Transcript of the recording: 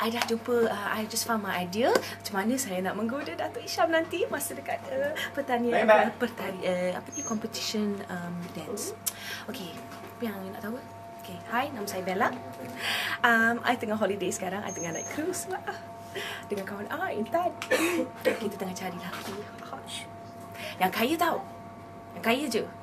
I dah jumpa, I just found my idea macam mana saya nak menggoda Datuk Isham nanti masa dekat pertanian, competition dance. Okay, apa yang nak tahu? Okay, hi, nama saya Bella. I tengah holiday sekarang, I tengah naik cruise lah dengan kawan Intan. Kita tengah cari lelaki yang kaya tau, yang kaya je.